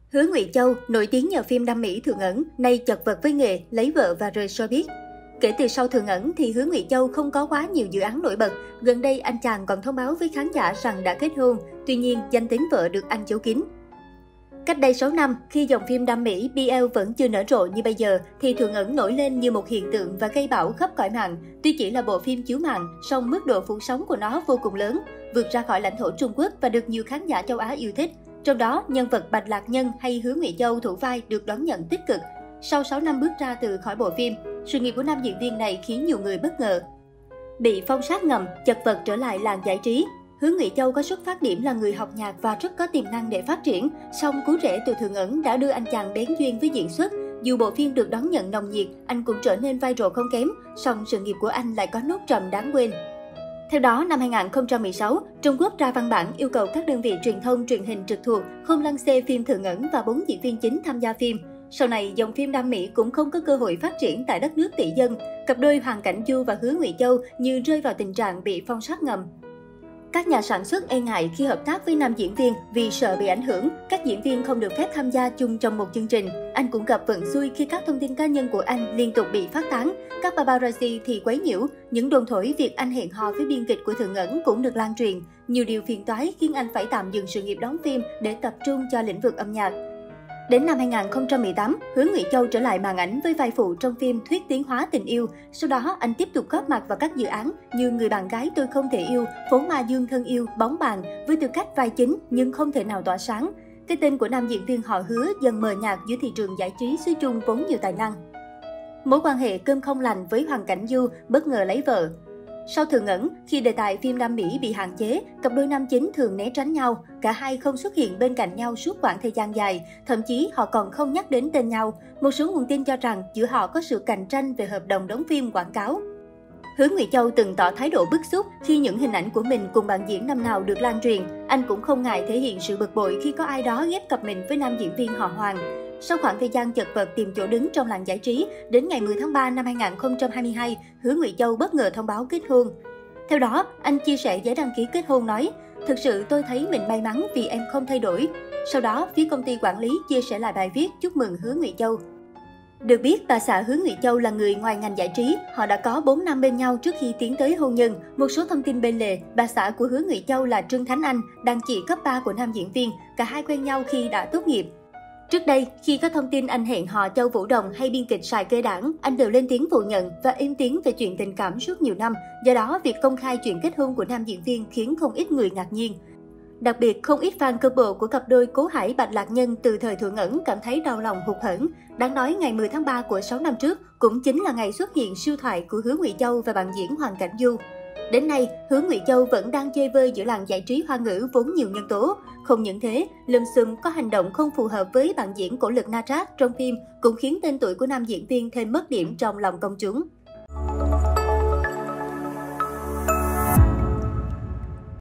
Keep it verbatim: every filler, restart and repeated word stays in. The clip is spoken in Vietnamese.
Hứa Ngụy Châu, nổi tiếng nhờ phim đam mỹ Thường Ẩn, nay chật vật với nghề, lấy vợ và rời showbiz. Kể từ sau Thường Ẩn thì Hứa Ngụy Châu không có quá nhiều dự án nổi bật. Gần đây anh chàng còn thông báo với khán giả rằng đã kết hôn, tuy nhiên danh tính vợ được anh giấu kín. Cách đây sáu năm, khi dòng phim đam mỹ bê lờ vẫn chưa nở rộ như bây giờ, thì Thường Ẩn nổi lên như một hiện tượng và gây bão khắp cõi mạng. Tuy chỉ là bộ phim chiếu màn, song mức độ phủ sóng của nó vô cùng lớn, vượt ra khỏi lãnh thổ Trung Quốc và được nhiều khán giả châu Á yêu thích. Trong đó, nhân vật Bạch Lạc Nhân hay Hứa Ngụy Châu thủ vai được đón nhận tích cực. Sau sáu năm bước ra từ khỏi bộ phim, sự nghiệp của nam diễn viên này khiến nhiều người bất ngờ. Bị phong sát ngầm, chật vật trở lại làng giải trí. Hứa Ngụy Châu có xuất phát điểm là người học nhạc và rất có tiềm năng để phát triển, song cú rễ từ Thường Ẩn đã đưa anh chàng bén duyên với diễn xuất. Dù bộ phim được đón nhận nồng nhiệt, anh cũng trở nên viral không kém, song sự nghiệp của anh lại có nốt trầm đáng quên. Theo đó, năm hai nghìn không trăm mười sáu, Trung Quốc ra văn bản yêu cầu các đơn vị truyền thông truyền hình trực thuộc không lăng xê phim Thường Ẩn và bốn diễn viên chính tham gia phim. Sau này, dòng phim đam mỹ cũng không có cơ hội phát triển tại đất nước tỷ dân. Cặp đôi Hoàng Cảnh Du và Hứa Ngụy Châu như rơi vào tình trạng bị phong sát ngầm. Các nhà sản xuất e ngại khi hợp tác với nam diễn viên vì sợ bị ảnh hưởng, các diễn viên không được phép tham gia chung trong một chương trình. Anh cũng gặp vận xui khi các thông tin cá nhân của anh liên tục bị phát tán. Các paparazzi thì quấy nhiễu, những đồn thổi việc anh hẹn hò với biên kịch của Thường Ẩn cũng được lan truyền. Nhiều điều phiền toái khiến anh phải tạm dừng sự nghiệp đóng phim để tập trung cho lĩnh vực âm nhạc. Đến năm hai nghìn không trăm mười tám, Hứa Ngụy Châu trở lại màn ảnh với vai phụ trong phim Thuyết tiến hóa tình yêu. Sau đó, anh tiếp tục góp mặt vào các dự án như Người bạn gái tôi không thể yêu, Phố ma dương thân yêu, Bóng bàn với tư cách vai chính nhưng không thể nào tỏa sáng. Cái tên của nam diễn viên họ Hứa dần mờ nhạt giữa thị trường giải trí xứ Trung vốn nhiều tài năng. Mối quan hệ cơm không lành với Hoàng Cảnh Du bất ngờ lấy vợ. Sau Thường Ẩn, khi đề tài phim đam mỹ bị hạn chế, cặp đôi nam chính thường né tránh nhau. Cả hai không xuất hiện bên cạnh nhau suốt quãng thời gian dài, thậm chí họ còn không nhắc đến tên nhau. Một số nguồn tin cho rằng giữa họ có sự cạnh tranh về hợp đồng đóng phim quảng cáo. Hứa Ngụy Châu từng tỏ thái độ bức xúc khi những hình ảnh của mình cùng bạn diễn năm nào được lan truyền. Anh cũng không ngại thể hiện sự bực bội khi có ai đó ghép cặp mình với nam diễn viên họ Hoàng. Sau khoảng thời gian chật vật tìm chỗ đứng trong làng giải trí, đến ngày mười tháng ba năm hai nghìn không trăm hai mươi hai, Hứa Ngụy Châu bất ngờ thông báo kết hôn. Theo đó, anh chia sẻ giấy đăng ký kết hôn nói, thực sự tôi thấy mình may mắn vì em không thay đổi. Sau đó, phía công ty quản lý chia sẻ lại bài viết chúc mừng Hứa Ngụy Châu. Được biết, bà xã Hứa Ngụy Châu là người ngoài ngành giải trí, họ đã có bốn năm bên nhau trước khi tiến tới hôn nhân. Một số thông tin bên lề, bà xã của Hứa Ngụy Châu là Trương Thánh Anh, đàn chị cấp ba của nam diễn viên, cả hai quen nhau khi đã tốt nghiệp. Trước đây, khi có thông tin anh hẹn hò Châu Vũ Đồng hay biên kịch Sài Kê Đảng, anh đều lên tiếng phủ nhận và im tiếng về chuyện tình cảm suốt nhiều năm. Do đó, việc công khai chuyện kết hôn của nam diễn viên khiến không ít người ngạc nhiên. Đặc biệt, không ít fan couple của cặp đôi Cố Hải Bạch Lạc Nhân từ thời Thường Ẩn cảm thấy đau lòng hụt hẫng. Đáng nói, ngày mười tháng ba của sáu năm trước cũng chính là ngày xuất hiện siêu thoại của Hứa Ngụy Châu và bạn diễn Hoàng Cảnh Du. Đến nay, Hứa Ngụy Châu vẫn đang chơi vơi giữa làng giải trí hoa ngữ vốn nhiều nhân tố. Không những thế, lùm xùm có hành động không phù hợp với bạn diễn Cổ Lực Na Trác trong phim cũng khiến tên tuổi của nam diễn viên thêm mất điểm trong lòng công chúng.